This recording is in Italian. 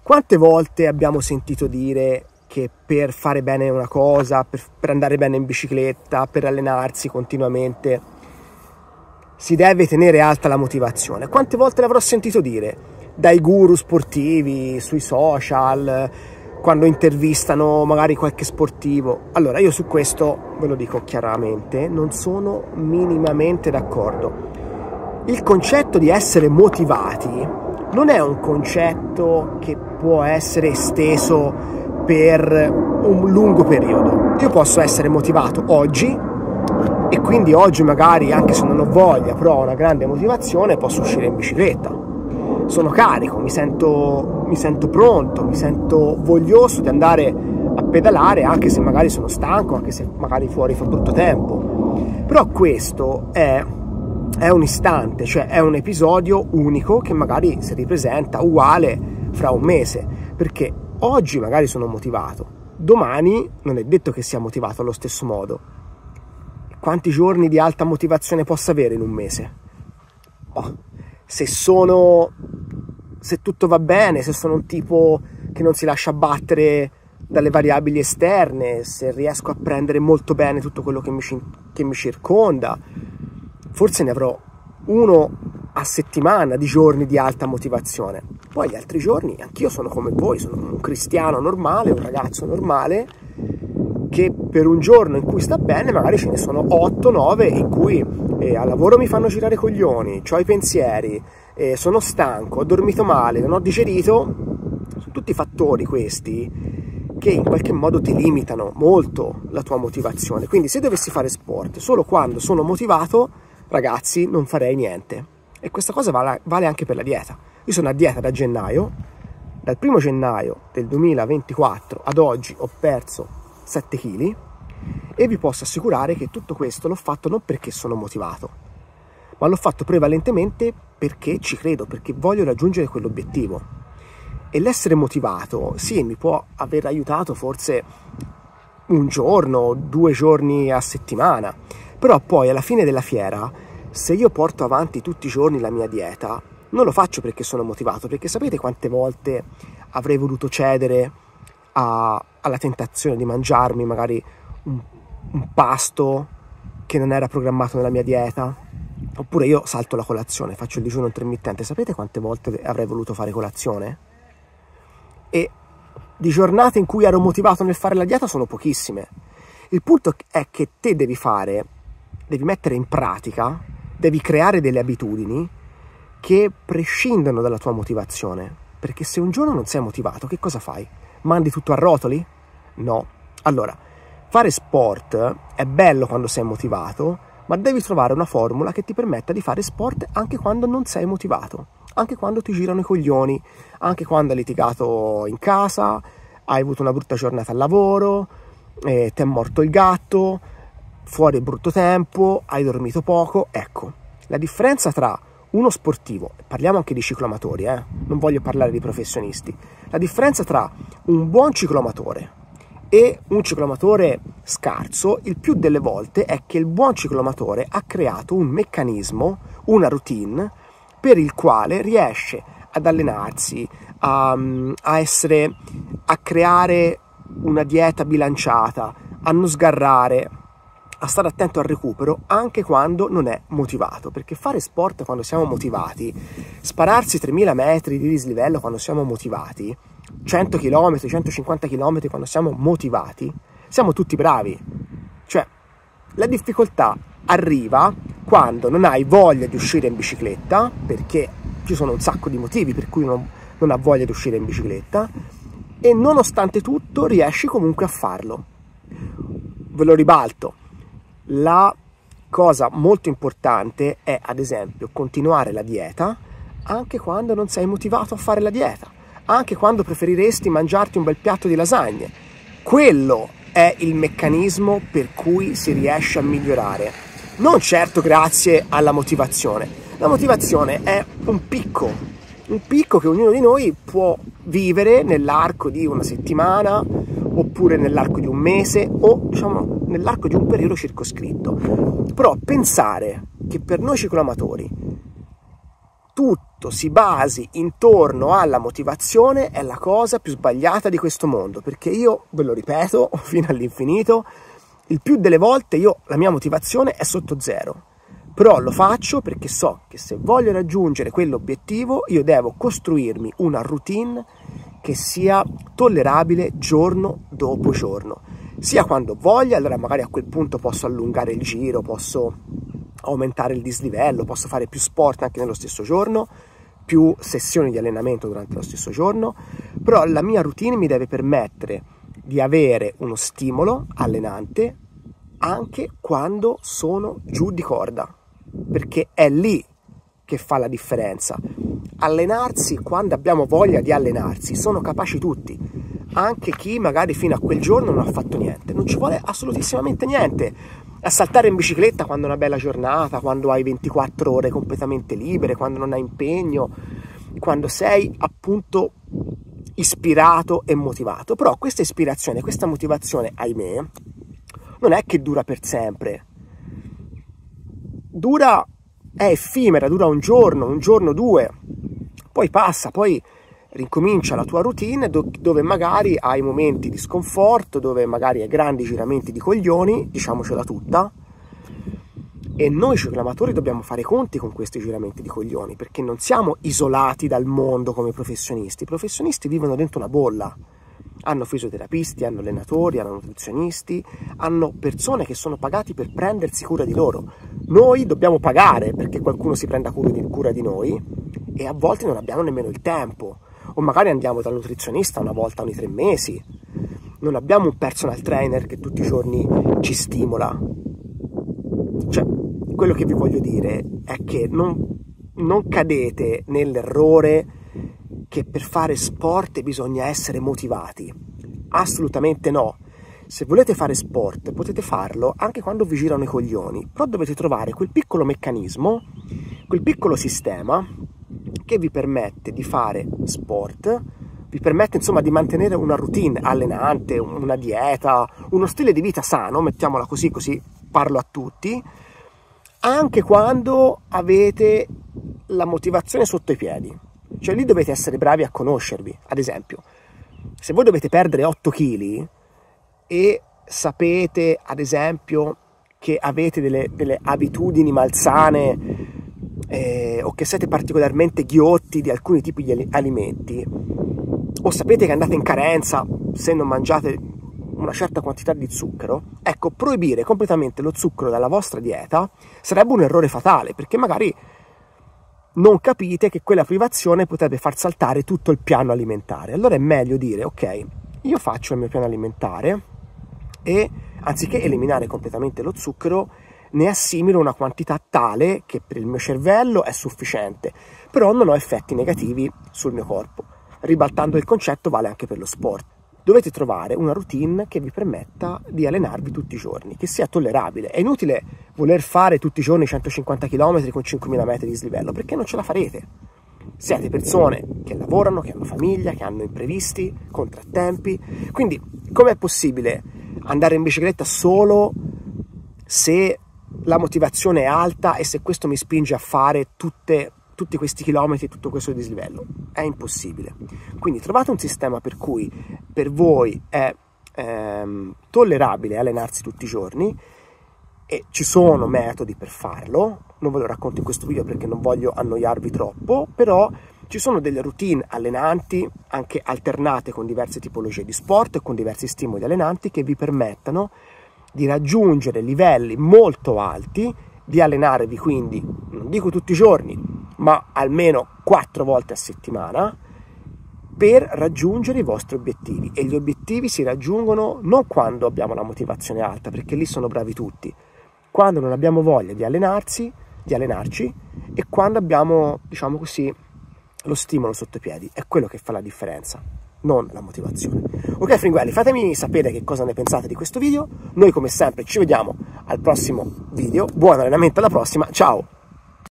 Quante volte abbiamo sentito dire che per fare bene una cosa, per andare bene in bicicletta, per allenarsi continuamente, si deve tenere alta la motivazione? Quante volte l'avrò sentito dire dai guru sportivi, sui social, quando intervistano magari qualche sportivo? Allora, io su questo, ve lo dico chiaramente, non sono minimamente d'accordo. Il concetto di essere motivati non è un concetto che può essere esteso per un lungo periodo. Io posso essere motivato oggi e quindi oggi magari, anche se non ho voglia, però ho una grande motivazione, posso uscire in bicicletta. Sono carico, mi sento pronto, mi sento voglioso di andare a pedalare, anche se magari sono stanco, anche se magari fuori fa brutto tempo. Però questo è un istante, cioè è un episodio unico che magari si ripresenta uguale fra un mese, perché oggi magari sono motivato, domani non è detto che sia motivato allo stesso modo. Quanti giorni di alta motivazione posso avere in un mese? Se tutto va bene, se sono un tipo che non si lascia battere dalle variabili esterne, se riesco a prendere molto bene tutto quello che mi circonda, forse ne avrò 1 a settimana di giorni di alta motivazione. Poi gli altri giorni, anch'io sono come voi, sono un cristiano normale, un ragazzo normale, che per un giorno in cui sta bene magari ce ne sono 8-9 in cui al lavoro mi fanno girare i coglioni, ho i pensieri, sono stanco, ho dormito male, non ho digerito. Sono tutti fattori questi che in qualche modo ti limitano molto la tua motivazione. Quindi se dovessi fare sport solo quando sono motivato, ragazzi, non farei niente. E questa cosa vale anche per la dieta. Io sono a dieta da gennaio, dal 1° gennaio del 2024 ad oggi ho perso 7 kg e vi posso assicurare che tutto questo l'ho fatto non perché sono motivato, ma l'ho fatto prevalentemente perché ci credo, perché voglio raggiungere quell'obiettivo. E l'essere motivato, sì, mi può aver aiutato forse 1 giorno, 2 giorni a settimana, però poi alla fine della fiera, se io porto avanti tutti i giorni la mia dieta, non lo faccio perché sono motivato, perché sapete quante volte avrei voluto cedere alla tentazione di mangiarmi magari un pasto che non era programmato nella mia dieta? Oppure io salto la colazione, faccio il digiuno intermittente. Sapete quante volte avrei voluto fare colazione? E di giornate in cui ero motivato nel fare la dieta sono pochissime. Il punto è che te devi mettere in pratica, devi creare delle abitudini che prescindono dalla tua motivazione. Perché se un giorno non sei motivato, che cosa fai? Mandi tutto a rotoli? No. Allora, fare sport è bello quando sei motivato, ma devi trovare una formula che ti permetta di fare sport anche quando non sei motivato, anche quando ti girano i coglioni, anche quando hai litigato in casa, hai avuto una brutta giornata al lavoro, ti è morto il gatto, fuori è brutto tempo, hai dormito poco. Ecco, la differenza tra uno sportivo, parliamo anche di cicloamatori, non voglio parlare di professionisti, la differenza tra un buon cicloamatore e un cicloamatore scarso, il più delle volte, è che il buon cicloamatore ha creato un meccanismo, una routine, per il quale riesce ad allenarsi, a creare una dieta bilanciata, a non sgarrare, a stare attento al recupero anche quando non è motivato, perché fare sport quando siamo motivati, spararsi 3000 metri di dislivello quando siamo motivati, 100 km, 150 km quando siamo motivati, siamo tutti bravi. Cioè, la difficoltà arriva quando non hai voglia di uscire in bicicletta, perché ci sono un sacco di motivi per cui non ha voglia di uscire in bicicletta, e nonostante tutto riesci comunque a farlo. Ve lo ribalto. La cosa molto importante è, ad esempio, continuare la dieta anche quando non sei motivato a fare la dieta, anche quando preferiresti mangiarti un bel piatto di lasagne. Quello è il meccanismo per cui si riesce a migliorare, non certo grazie alla motivazione. La motivazione è un picco che ognuno di noi può vivere nell'arco di una settimana, oppure nell'arco di un mese, o diciamo nell'arco di un periodo circoscritto. Però pensare che per noi cicloamatori tutto si basi intorno alla motivazione è la cosa più sbagliata di questo mondo, perché io, ve lo ripeto fino all'infinito, il più delle volte la mia motivazione è sotto zero, però lo faccio perché so che se voglio raggiungere quell'obiettivo io devo costruirmi una routine che sia tollerabile giorno dopo giorno, sia quando voglio, allora magari a quel punto posso allungare il giro, posso aumentare il dislivello, posso fare più sport anche nello stesso giorno, più sessioni di allenamento durante lo stesso giorno, però la mia routine mi deve permettere di avere uno stimolo allenante anche quando sono giù di corda, perché è lì che fa la differenza. Allenarsi quando abbiamo voglia di allenarsi, sono capaci tutti, anche chi magari fino a quel giorno non ha fatto niente, non ci vuole assolutissimamente niente. A saltare in bicicletta quando è una bella giornata, quando hai 24 ore completamente libere, quando non hai impegno, quando sei appunto ispirato e motivato. Però questa ispirazione, questa motivazione, ahimè, non è che dura per sempre. È effimera, dura un giorno, due, poi passa, poi rincomincia la tua routine dove magari hai momenti di sconforto, dove magari hai grandi giramenti di coglioni, diciamocela tutta, e noi cicloamatori dobbiamo fare i conti con questi giramenti di coglioni, perché non siamo isolati dal mondo come professionisti. I professionisti vivono dentro una bolla, hanno fisioterapisti, hanno allenatori, hanno nutrizionisti, hanno persone che sono pagati per prendersi cura di loro. Noi dobbiamo pagare perché qualcuno si prenda cura di noi e a volte non abbiamo nemmeno il tempo. O magari andiamo dal nutrizionista una volta ogni 3 mesi, non abbiamo un personal trainer che tutti i giorni ci stimola. Cioè, quello che vi voglio dire è che non cadete nell'errore che per fare sport bisogna essere motivati. Assolutamente no. Se volete fare sport potete farlo anche quando vi girano i coglioni, però dovete trovare quel piccolo meccanismo, quel piccolo sistema che vi permette di fare sport, vi permette insomma di mantenere una routine allenante, una dieta, uno stile di vita sano, mettiamola così parlo a tutti, anche quando avete la motivazione sotto i piedi. Cioè lì dovete essere bravi a conoscervi. Ad esempio, se voi dovete perdere 8 kg e sapete ad esempio che avete delle abitudini malsane o che siete particolarmente ghiotti di alcuni tipi di alimenti, o sapete che andate in carenza se non mangiate una certa quantità di zucchero, ecco, proibire completamente lo zucchero dalla vostra dieta sarebbe un errore fatale, perché magari non capite che quella privazione potrebbe far saltare tutto il piano alimentare. Allora è meglio dire: ok, io faccio il mio piano alimentare e anziché eliminare completamente lo zucchero ne assimilo una quantità tale che per il mio cervello è sufficiente, però non ho effetti negativi sul mio corpo. Ribaltando il concetto vale anche per lo sport. Dovete trovare una routine che vi permetta di allenarvi tutti i giorni, che sia tollerabile. È inutile voler fare tutti i giorni 150 km con 5.000 metri di slivello, perché non ce la farete. Siete persone che lavorano, che hanno famiglia, che hanno imprevisti, contrattempi. Quindi com'è possibile andare in bicicletta solo se la motivazione è alta e se questo mi spinge a fare tutti questi chilometri, tutto questo dislivello? È impossibile. Quindi trovate un sistema per cui per voi è tollerabile allenarsi tutti i giorni, e ci sono metodi per farlo. Non ve lo racconto in questo video perché non voglio annoiarvi troppo, però ci sono delle routine allenanti anche alternate con diverse tipologie di sport e con diversi stimoli allenanti che vi permettano di raggiungere livelli molto alti, di allenarvi quindi, non dico tutti i giorni, ma almeno 4 volte a settimana, per raggiungere i vostri obiettivi. E gli obiettivi si raggiungono non quando abbiamo la motivazione alta, perché lì sono bravi tutti, quando non abbiamo voglia di allenarci e quando abbiamo, diciamo così, lo stimolo sotto i piedi. È quello che fa la differenza, non la motivazione. Ok fringuelli, fatemi sapere che cosa ne pensate di questo video. Noi come sempre ci vediamo al prossimo video. Buon allenamento alla prossima, ciao!